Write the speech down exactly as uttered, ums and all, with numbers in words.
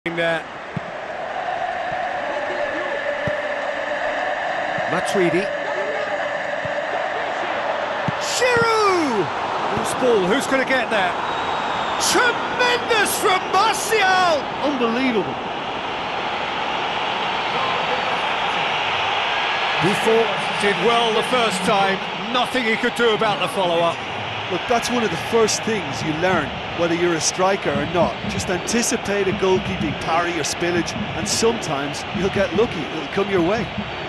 There. Matuidi. Giroud! Loose ball, who's going to get there? Tremendous from Martial! Unbelievable. Buffon did well the first time, nothing he could do about the follow-up. Look, that's one of the first things you learn, whether you're a striker or not. Just anticipate a goalkeeping parry or spillage, and sometimes you'll get lucky, it'll come your way.